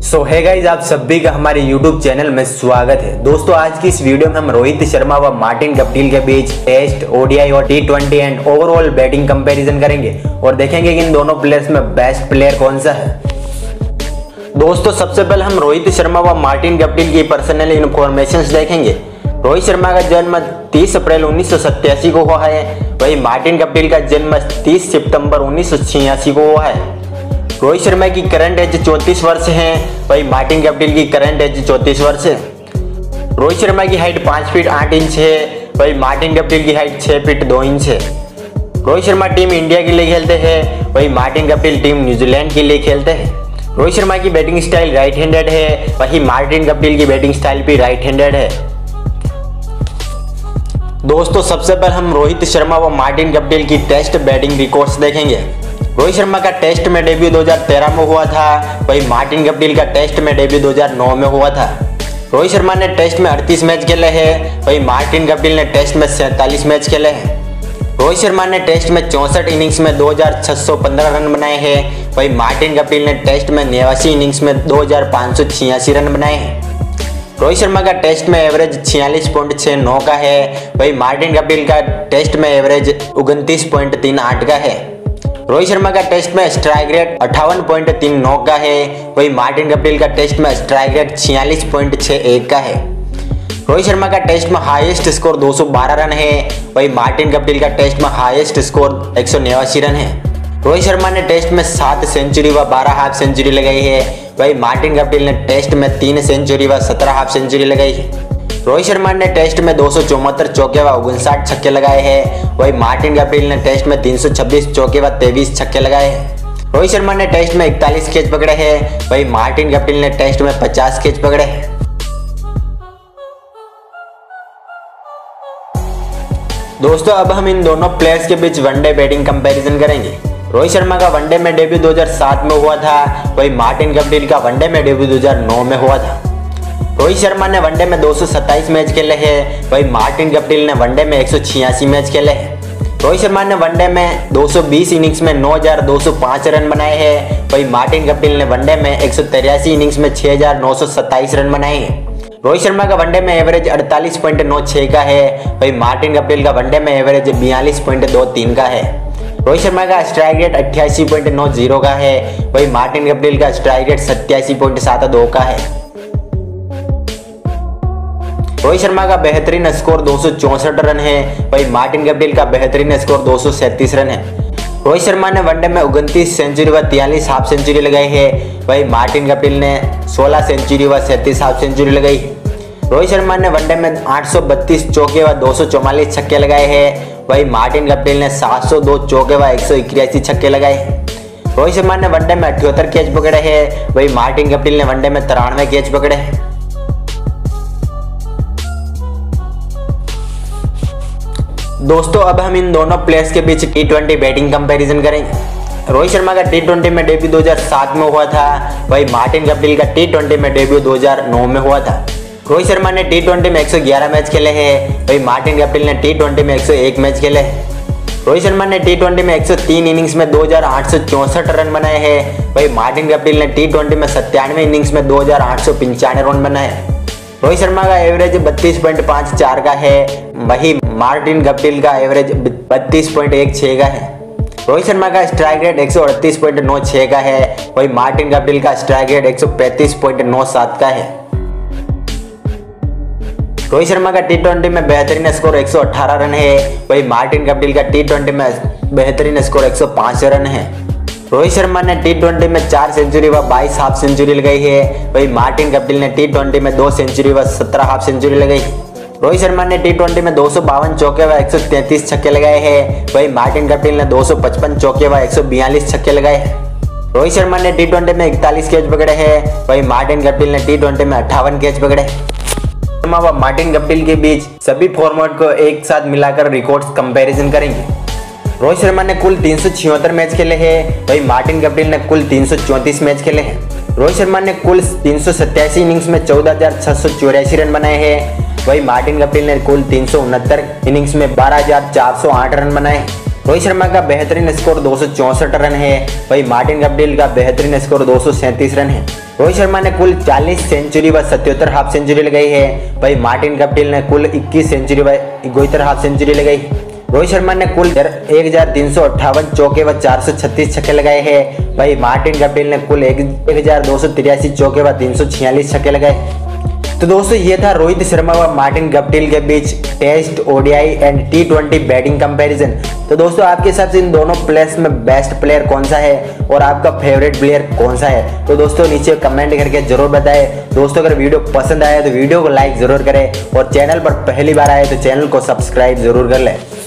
सो है गाइस, आप सभी का हमारे YouTube चैनल में स्वागत है। दोस्तों, आज की इस वीडियो में हम रोहित शर्मा व मार्टिन गप्टिल के बीच टेस्ट, ओडीआई और T20 and overall batting comparison करेंगे और देखेंगे कि इन दोनों प्लेयर्स में बेस्ट प्लेयर कौन सा है। दोस्तों, सबसे पहले हम रोहित शर्मा व मार्टिन गप्टिल की पर्सनल इन्फॉर्मेशन देखेंगे। रोहित शर्मा का जन्म 30 अप्रैल 1987 को हुआ है, वही मार्टिन गप्टिल का जन्म 30 सितंबर 1986 को हुआ है। रोहित शर्मा की करंट एज 34 वर्ष है, वही मार्टिन गप्टिल की करंट एज 34 वर्ष है। रोहित शर्मा की हाइट 5 फीट 8 इंच है, वही मार्टिन गप्टिल की हाइट 6 फीट 2 इंच है। रोहित शर्मा टीम इंडिया के लिए खेलते हैं, वही मार्टिन गप्टिल टीम न्यूजीलैंड के लिए खेलते हैं। रोहित शर्मा की बैटिंग स्टाइल राइट हैंडेड है, वही मार्टिन गप्टिल की बैटिंग स्टाइल भी राइट हैंडेड है। दोस्तों, सबसे पहले हम रोहित शर्मा व मार्टिन गप्टिल की टेस्ट बैटिंग रिकॉर्ड्स देखेंगे। रोहित शर्मा का टेस्ट में डेब्यू 2013 में हुआ था, वही मार्टिन गप्टिल का टेस्ट में डेब्यू 2009 में हुआ था। रोहित शर्मा ने टेस्ट में 38 मैच खेले हैं, वही मार्टिन गप्टिल ने टेस्ट में 47 मैच खेले हैं। रोहित शर्मा ने टेस्ट में 64 इनिंग्स में 2615 रन बनाए हैं, वही मार्टिन गप्टिल ने टेस्ट में 89 इनिंग्स में 2586 रन बनाए हैं। रोहित शर्मा का टेस्ट में एवरेज 46.69 का है, वही मार्टिन गप्टिल का टेस्ट में एवरेज 29.38 का है। रोहित शर्मा का टेस्ट में स्ट्राइक रेट 58.39 का है, वही मार्टिन गप्टिल का टेस्ट में स्ट्राइक रेट 46.61 का है। रोहित शर्मा का टेस्ट में हाईएस्ट स्कोर 212 रन है, वही मार्टिन गप्टिल का टेस्ट में हाईएस्ट स्कोर 189 रन है। रोहित शर्मा ने टेस्ट में 7 सेंचुरी व 12 हाफ सेंचुरी लगाई है, वही मार्टिन गप्टिल ने टेस्ट में 3 सेंचुरी व 17 हाफ सेंचुरी लगाई है। रोहित शर्मा ने टेस्ट में 274 चौके व 59 छक्के लगाए हैं, वही मार्टिन गप्टिल ने टेस्ट में 326 चौके व 23 छक्के लगाए हैं। रोहित शर्मा ने टेस्ट में 41 कैच पकड़े हैं, वही मार्टिन गप्टिल ने टेस्ट में 50 कैच पकड़े हैं। दोस्तों, अब हम इन दोनों प्लेयर्स के बीच वनडे बैटिंग कंपैरिजन करेंगे। रोहित शर्मा का वनडे में डेब्यू 2007 में हुआ था, वही मार्टिन गप्टिल का वनडे में डेब्यू 2009 में हुआ था। रोहित शर्मा ने वनडे में 227 मैच खेले हैं, वही मार्टिन गप्टिल ने वनडे में 186 मैच खेले हैं। रोहित शर्मा ने वनडे में 220 इनिंग्स में 9205 रन बनाए हैं, वही मार्टिन गप्टिल ने वनडे में 183 इनिंग्स में 6927 रन बनाए हैं। रोहित शर्मा का वनडे में एवरेज 48.96 का है, वही मार्टिन गप्टिल का वनडे में एवरेज 42.23 का है। रोहित शर्मा का स्ट्राइक रेट 88.90 का है, वही मार्टिन गप्टिल का स्ट्राइक रेट 87.72 का है। रोहित शर्मा का बेहतरीन स्कोर 264 रन है, वही मार्टिन गप्टिल का बेहतरीन स्कोर 237 रन है। रोहित शर्मा ने वनडे में 29 सेंचुरी व 43 हाफ सेंचुरी लगाई है, वही मार्टिन गप्टिल ने 16 सेंचुरी व 37 हाफ सेंचुरी लगाई है। रोहित शर्मा ने वनडे में 832 चौके व 244 छक्के लगाए हैं, वही मार्टिन गप्टिल ने 702 चौके व 181 छक्के लगाए हैं। रोहित शर्मा ने वनडे में 78 कैच पकड़े हैं, वही मार्टिन गप्टिल ने वनडे में 93 कैच पकड़े हैं। दोस्तों, अब हम इन दोनों प्लेयर्स के बीच T20 बैटिंग कंपैरिजन करेंगे। रोहित शर्मा का T20 में डेब्यू 2007 में हुआ था, वही मार्टिन गप्टिल का T20 में डेब्यू 2009 में हुआ था। रोहित शर्मा ने T20 में 111 मैच खेले हैं, वही मार्टिन गप्टिल ने T20 में 101 मैच खेले हैं। रोहित शर्मा ने T20 में 103 इनिंग्स में 2864 रन बनाए हैं, वही मार्टिन गप्टिल ने T20 में 97 इनिंग्स में 2895 रन बनाए हैं। रोहित शर्मा का एवरेज 32.54 का है, वही मार्टिन गप्टिल का एवरेज 32.16 का है। रोहित शर्मा का स्ट्राइक रेट 138.96 का है, वही मार्टिन गप्टिल का स्ट्राइक रेट 135.97 का है। रोहित शर्मा का T20 में बेहतरीन स्कोर 118 रन है, वही मार्टिन गप्टिल का T20 में बेहतरीन स्कोर 105 रन है। रोहित शर्मा ने T20 में 4 सेंचुरी व 22 हाफ सेंचुरी लगाई है, वही मार्टिन गप्टिल ने T20 में 2 सेंचुरी व 17 हाफ सेंचुरी लगाई है। रोहित शर्मा ने T20 में 252 चौके व 133 छक्के लगाए हैं, वही मार्टिन गप्टिल ने 255 चौके व 142 छक्के लगाए हैं। रोहित शर्मा ने T20 में 41 कैच पकड़े हैं, वही मार्टिन गप्टिल ने T20 में 58 कैच पकड़े हैं। शर्मा व मार्टिन गप्टिल के बीच सभी फॉर्मेट को एक साथ मिलाकर रिकॉर्ड्स कंपैरिजन करेंगे। रोहित शर्मा ने कुल 376 मैच खेले हैं, वही मार्टिन गप्टिल ने कुल 334 मैच खेले हैं। रोहित शर्मा ने कुल 387 इनिंग्स में 14,684 रन बनाए हैं, वही मार्टिन गप्टिल ने कुल 369 इनिंग्स में 12,408 रन बनाए हैं। रोहित शर्मा का बेहतरीन स्कोर 264 रन है, वही मार्टिन गप्टिल का बेहतरीन स्कोर 237 रन है। रोहित शर्मा ने कुल 40 सेंचुरी व 77 हाफ सेंचुरी लगाई है। वही मार्टिन गप्टिल ने कुल 21 सेंचुरी व 71 हाफ सेंचुरी लगाई। रोहित शर्मा ने कुल 1358 चौके व 436 छक्के लगाए हैं। वही मार्टिन गप्टिल ने कुल 1283 चौके व 346 छक्के लगाए। तो दोस्तों ये था रोहित शर्मा व मार्टिन गप्टिल के बीच test, ODI and T20 batting comparison. तो दोस्तों आपके हिसाब से इन दोनों प्लेयर्स में बेस्ट प्लेयर कौन सा है और आपका फेवरेट प्लेयर कौन सा है? तो दोस्तों नीचे कमेंट करके जरूर बताएं। दोस्तों अगर वीडियो पसंद आया तो वीडियो को लाइक जरूर करें और चैनल पर पहली बार आए तो चैनल को सब्सक्राइब जरूर कर लें।